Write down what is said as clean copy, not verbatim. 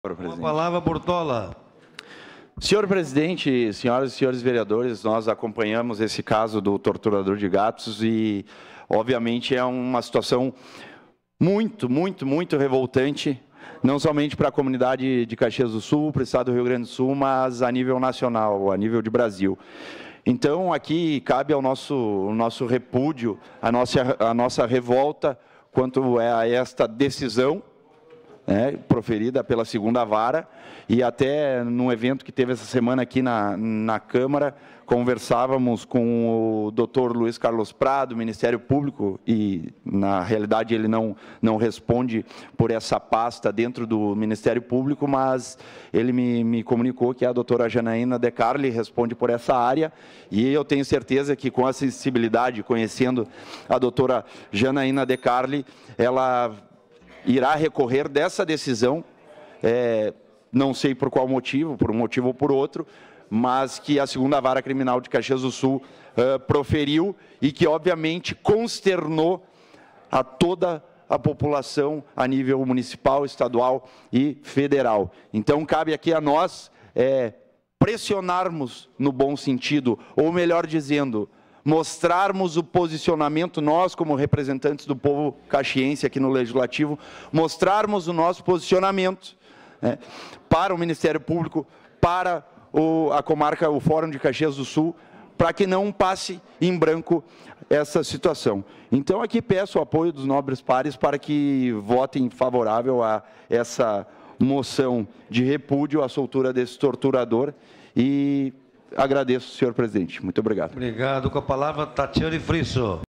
Com a palavra, Bortola. Senhor presidente, senhoras e senhores vereadores, nós acompanhamos esse caso do torturador de gatos e, obviamente, é uma situação muito revoltante, não somente para a comunidade de Caxias do Sul, para o estado do Rio Grande do Sul, mas a nível nacional, a nível de Brasil. Então, aqui cabe ao nosso repúdio, a nossa revolta quanto a esta decisão, proferida pela segunda vara, e até num evento que teve essa semana aqui na Câmara, conversávamos com o doutor Luiz Carlos Prado, Ministério Público, e na realidade ele não responde por essa pasta dentro do Ministério Público, mas ele me comunicou que a doutora Janaína De Carli responde por essa área, e eu tenho certeza que com a sensibilidade, conhecendo a doutora Janaína De Carli, ela irá recorrer dessa decisão, não sei por qual motivo, por um motivo ou por outro, mas que a segunda vara criminal de Caxias do Sul proferiu e que, obviamente, consternou a toda a população a nível municipal, estadual e federal. Então, cabe aqui a nós pressionarmos no bom sentido, ou melhor dizendo, mostrarmos o posicionamento, nós como representantes do povo caxiense aqui no Legislativo, mostrarmos o nosso posicionamento para o Ministério Público, para a comarca, o Fórum de Caxias do Sul, para que não passe em branco essa situação. Então, aqui peço o apoio dos nobres pares para que votem favorável a essa moção de repúdio à soltura desse torturador e agradeço, senhor presidente. Muito obrigado. Obrigado. Com a palavra, Tatiane Frisso.